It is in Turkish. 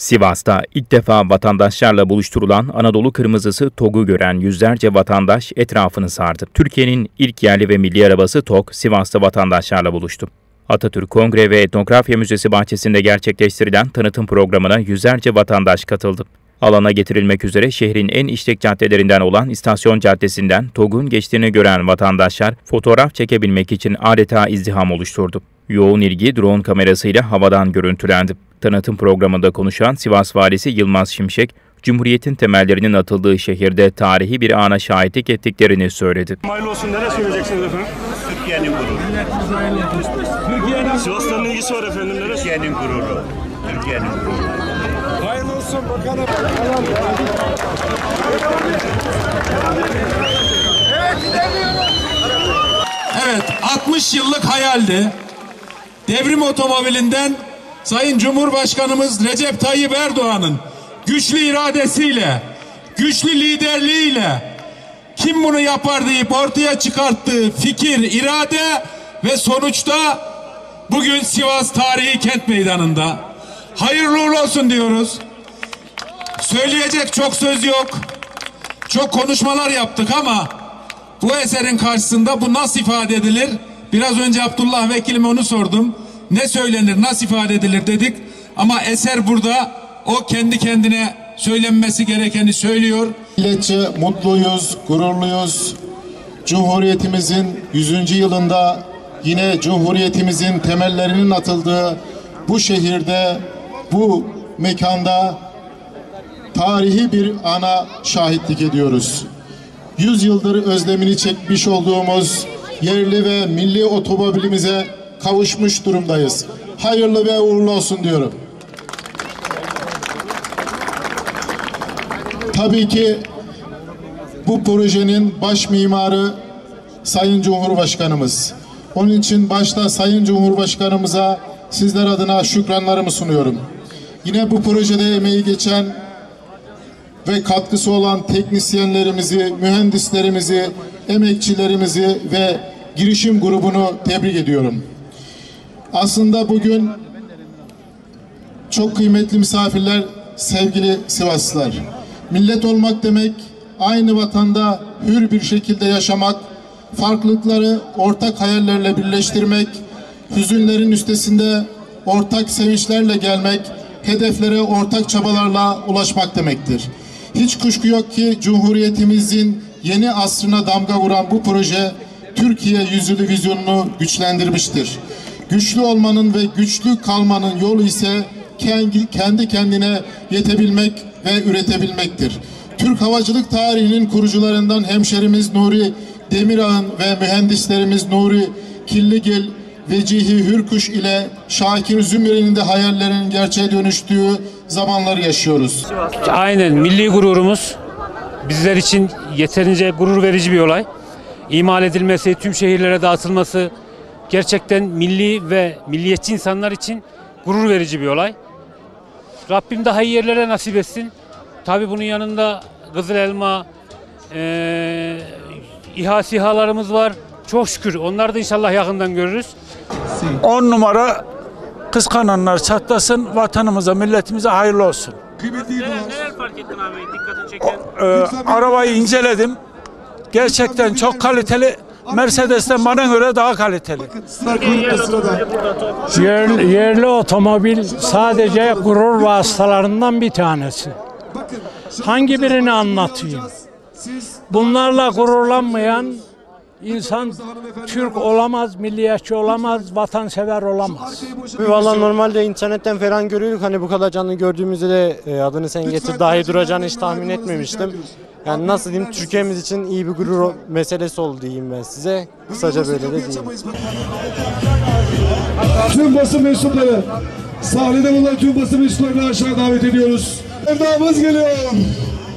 Sivas'ta ilk defa vatandaşlarla buluşturulan Anadolu Kırmızısı TOG'u gören yüzlerce vatandaş etrafını sardı. Türkiye'nin ilk yerli ve milli arabası TOG, Sivas'ta vatandaşlarla buluştu. Atatürk Kongre ve Etnografya Müzesi bahçesinde gerçekleştirilen tanıtım programına yüzlerce vatandaş katıldı. Alana getirilmek üzere şehrin en işlek caddelerinden olan İstasyon Caddesi'nden TOG'un geçtiğini gören vatandaşlar fotoğraf çekebilmek için adeta izdiham oluşturdu. Yoğun ilgi drone kamerasıyla havadan görüntülendi. Tanıtım programında konuşan Sivas Valisi Yılmaz Şimşek, Cumhuriyet'in temellerinin atıldığı şehirde tarihi bir ana şahitlik ettiklerini söyledi. Hayırlı olsun. Neler söyleyeceksiniz efendim? Türkiye'nin gururu. Sivas'tan ilgisi var efendim. Neler? Türkiye'nin gururu. Türkiye'nin gururu. Hayırlı olsun bakalım. Evet, 60 yıllık hayaldi. Devrim otomobilinden Sayın Cumhurbaşkanımız Recep Tayyip Erdoğan'ın güçlü iradesiyle, güçlü liderliğiyle kim bunu yapar deyip ortaya çıkarttığı fikir, irade ve sonuçta bugün Sivas Tarihi Kent Meydanı'nda. Hayırlı uğurlu olsun diyoruz. Söyleyecek çok söz yok. Çok konuşmalar yaptık ama bu eserin karşısında bu nasıl ifade edilir? Biraz önce Abdullah Vekilime onu sordum. Ne söylenir, nasıl ifade edilir dedik. Ama eser burada, o kendi kendine söylenmesi gerekeni söylüyor. Milletçe mutluyuz, gururluyuz. Cumhuriyetimizin 100. yılında yine Cumhuriyetimizin temellerinin atıldığı bu şehirde, bu mekanda tarihi bir ana şahitlik ediyoruz. 100 yıldır özlemini çekmiş olduğumuz yerli ve milli otomobilimize kavuşmuş durumdayız. Hayırlı ve uğurlu olsun diyorum. Tabii ki bu projenin baş mimarı Sayın Cumhurbaşkanımız. Onun için başta Sayın Cumhurbaşkanımıza sizler adına şükranlarımı sunuyorum. Yine bu projede emeği geçen ve katkısı olan teknisyenlerimizi, mühendislerimizi, emekçilerimizi ve girişim grubunu tebrik ediyorum. Aslında bugün çok kıymetli misafirler, sevgili Sivaslılar. Millet olmak demek, aynı vatanda hür bir şekilde yaşamak, farklılıkları ortak hayallerle birleştirmek, hüzünlerin üstesinde ortak sevinçlerle gelmek, hedeflere ortak çabalarla ulaşmak demektir. Hiç kuşku yok ki Cumhuriyetimizin yeni asrına damga vuran bu proje Türkiye yüzyılı vizyonunu güçlendirmiştir. Güçlü olmanın ve güçlü kalmanın yolu ise kendi kendine yetebilmek ve üretebilmektir. Türk havacılık tarihinin kurucularından hemşerimiz Nuri Demirağ'ın ve mühendislerimiz Nuri Killigil, Vecihi Hürkuş ile Şakir Zümre'nin de hayallerinin gerçeğe dönüştüğü zamanları yaşıyoruz. Aynen, milli gururumuz bizler için yeterince gurur verici bir olay. İmal edilmesi, tüm şehirlere dağıtılması gerçekten milli ve milliyetçi insanlar için gurur verici bir olay. Rabbim daha iyi yerlere nasip etsin. Tabii bunun yanında Kızıl Elma, İHA SİHA'larımız var. Çok şükür onları da inşallah yakından görürüz. 10 numara kıskananlar çatlasın, vatanımıza, milletimize hayırlı olsun. Neler fark ettin abi, dikkatini çeken? Arabayı inceledim. Gerçekten çok kaliteli. Mercedes'ten bana göre daha kaliteli. Yerli otomobil sadece gurur vasıtalarından bir tanesi. Hangi birini anlatayım? Bunlarla gururlanmayan insan Türk olamaz, milliyetçi olamaz, vatansever olamaz. Vallahi normalde internetten falan görüyorduk. Hani bu kadar canlı gördüğümüzde de adını sen getir dahi duracağını hiç tahmin etmemiştim. Yani nasıl diyeyim, Türkiye'miz için iyi bir gurur meselesi oldu diyeyim ben size. Kısaca böyle de diyeyim. Tüm basın mensupları, sahnede bulunan tüm basın mensuplarını aşağı davet ediyoruz. Sevdamız geliyor.